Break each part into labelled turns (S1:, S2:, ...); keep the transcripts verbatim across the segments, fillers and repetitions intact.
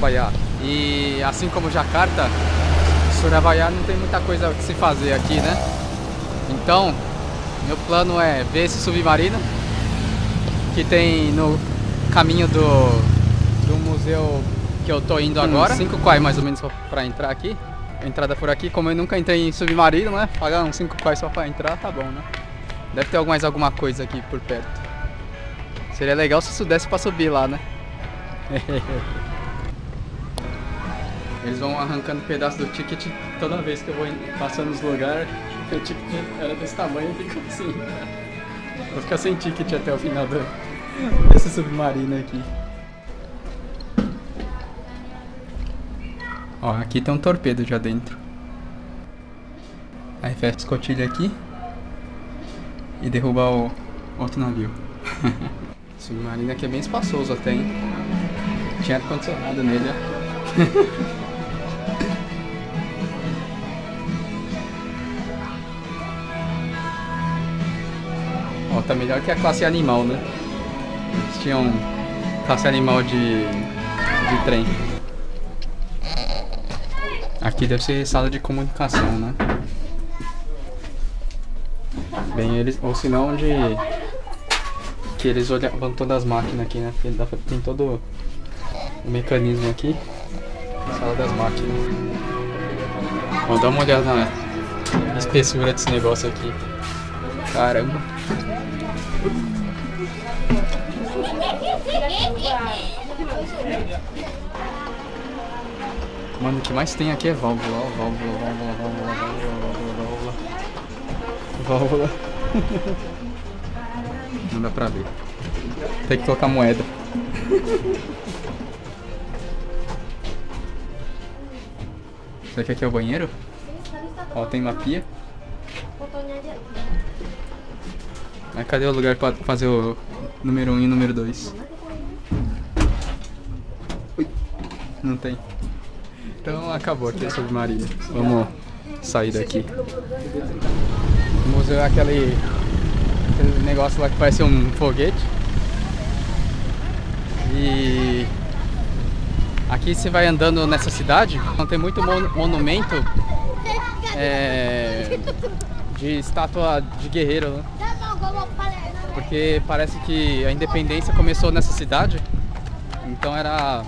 S1: Surabaya. E assim como Jakarta, Surabaya não tem muita coisa que se fazer aqui, né? Então, meu plano é ver esse submarino que tem no caminho do, do museu que eu tô indo agora. cinco kwai mais ou menos pra entrar aqui. Entrada por aqui, como eu nunca entrei em submarino, né? Pagar uns cinco kwai só pra entrar, tá bom, né? Deve ter mais alguma coisa aqui por perto. Seria legal se isso desse pra subir lá, né? Eles vão arrancando pedaço do ticket toda vez que eu vou passando nos lugares. O ticket era desse tamanho e fica assim. Vou ficar sem ticket até o final do, desse submarino aqui. Ó, aqui tem um torpedo já dentro. Aí fecha a escotilha aqui e derruba o outro navio. O submarino aqui é bem espaçoso até, hein? Tinha ar-condicionado nele, ó. Ó, tá melhor que a classe animal, né? Eles tinham classe animal de, de trem. Aqui deve ser sala de comunicação, né? Bem, eles, ou se não de que eles olham todas as máquinas aqui, né? Porque tem todo o mecanismo aqui. Sala das máquinas. Vamos dar uma olhada na espessura desse negócio aqui. Caramba. Mano, o que mais tem aqui é válvula, ó, válvula, válvula, válvula, válvula, válvula, válvula. Não dá pra ver. Tem que colocar moeda. Será que aqui é o banheiro? Ó, tem uma pia. Mas cadê o lugar pra fazer o número um e o número dois? Não tem. Então acabou aqui o submarino. Vamos sair daqui. O museu é aquele, aquele negócio lá que parece um foguete. E aqui você vai andando nessa cidade, então tem muito mon monumento é, de estátua de guerreiro, né? Porque parece que a independência começou nessa cidade. Então era...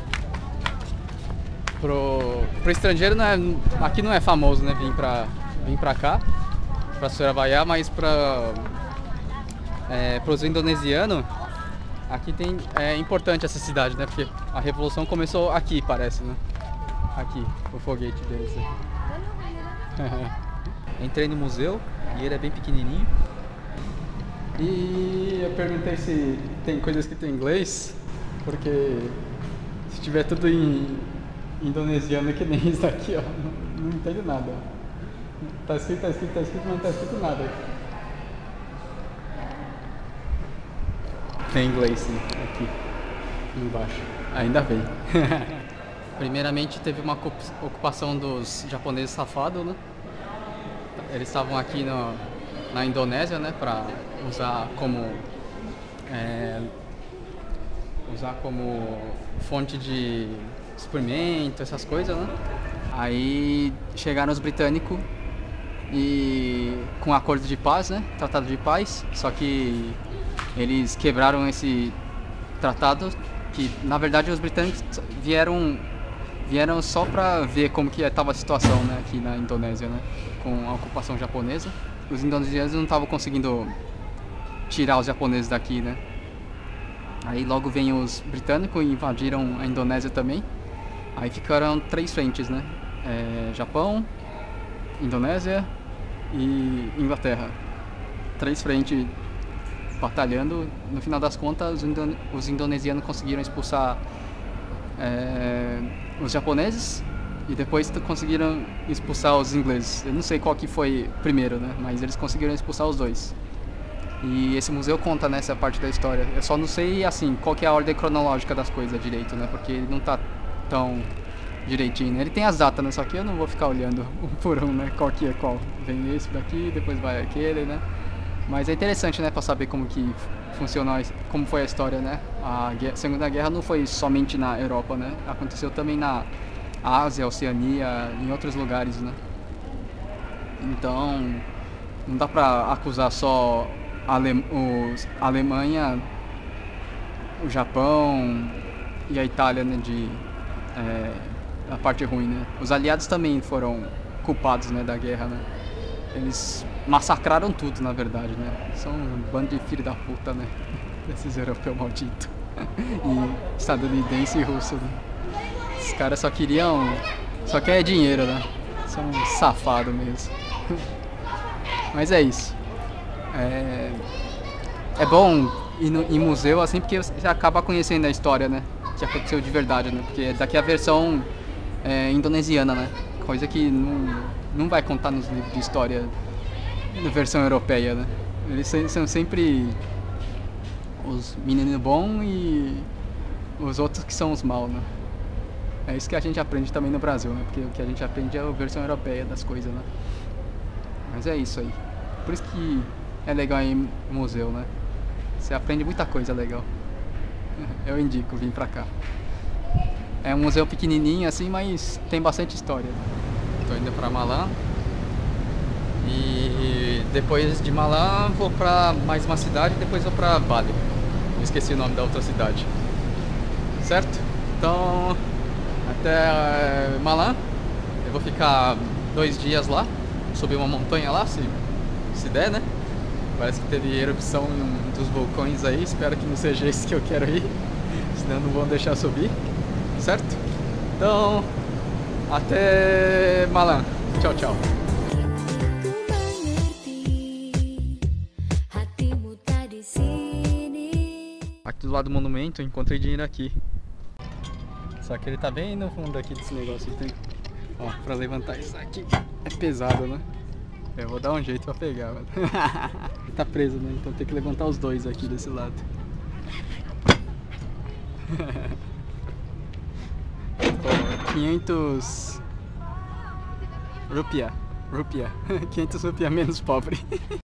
S1: Pro, pro estrangeiro não é, aqui não é famoso, né, vir pra, vir pra cá, pra Surabaya, mas pra, é, pros indonesianos, aqui tem, é importante essa cidade, né, porque a revolução começou aqui, parece, né, aqui, o foguete deles. Entrei no museu e ele é bem pequenininho. E eu perguntei se tem coisas que tem em inglês, porque se tiver tudo em indonesiano que nem isso daqui, ó, não, não entendo nada. Tá escrito, tá escrito, tá escrito, mas não tá escrito nada. Tem inglês sim, aqui embaixo. Ainda bem. Primeiramente teve uma ocupação dos japoneses safados, né? Eles estavam aqui no, na Indonésia, né, pra usar como é, usar como fonte de experimento, essas coisas, né? Aí chegaram os britânicos e com um acordo de paz, né? Tratado de paz, só que eles quebraram esse tratado, que na verdade os britânicos vieram vieram só para ver como que estava a situação, né, aqui na Indonésia, né, com a ocupação japonesa. Os indonesianos não estavam conseguindo tirar os japoneses daqui, né? Aí logo vem os britânicos e invadiram a Indonésia também. Aí ficaram três frentes, né? É, Japão, Indonésia e Inglaterra. Três frentes batalhando. No final das contas, os, indo os indonesianos conseguiram expulsar é, os japoneses e depois conseguiram expulsar os ingleses. Eu não sei qual que foi primeiro, né? Mas eles conseguiram expulsar os dois. E esse museu conta nessa parte da história. Eu só não sei, assim, qual que é a ordem cronológica das coisas direito, né? Porque ele não tá tão direitinho, né? Ele tem as datas, né? Só que eu não vou ficar olhando um por um, né? Qual que é qual. Vem esse daqui, depois vai aquele, né? Mas é interessante, né, para saber como que funcionou, como foi a história, né? A guerra, Segunda Guerra não foi somente na Europa, né? Aconteceu também na Ásia, Oceania, em outros lugares, né? Então, não dá pra acusar só a, Ale os, a Alemanha, o Japão e a Itália, né, de é, a parte ruim, né? Os aliados também foram culpados, né, da guerra, né? Eles massacraram tudo, na verdade, né? São um bando de filho da puta, né? Esses europeus malditos. E estadunidense e russo, né? Esses caras só queriam... Só querem dinheiro, né? São um safado mesmo. Mas é isso. É, é bom ir no, em museu assim, porque você acaba conhecendo a história, né? Que aconteceu de verdade, né? Porque daqui a versão é, indonesiana, né? Coisa que não, não vai contar nos livros de história na versão europeia, né? Eles são sempre os meninos bons e os outros que são os maus, né? É isso que a gente aprende também no Brasil, né? Porque o que a gente aprende é a versão europeia das coisas, né? Mas é isso aí. Por isso que é legal ir em museu, né? Você aprende muita coisa legal. Eu indico vir pra cá. É um museu pequenininho assim, mas tem bastante história. Tô indo pra Malan. E depois de Malan vou pra mais uma cidade e depois vou pra Bali. Eu esqueci o nome da outra cidade. Certo? Então, até Malan. Eu vou ficar dois dias lá. Subir uma montanha lá, se, se der, né? Parece que teve erupção em um dos vulcões aí. Espero que não seja esse que eu quero ir. Senão não vão deixar subir. Certo? Então, até Malan. Tchau, tchau. Aqui do lado do monumento eu encontrei dinheiro aqui. Só que ele tá bem no fundo aqui desse negócio. Tem... Ó, pra levantar isso aqui é pesado, né? Eu vou dar um jeito pra pegar, mano. Ele tá preso, né? Então tem que levantar os dois aqui desse lado. quinhentos rupiah. Rupiah. quinhentos rupiah menos pobre.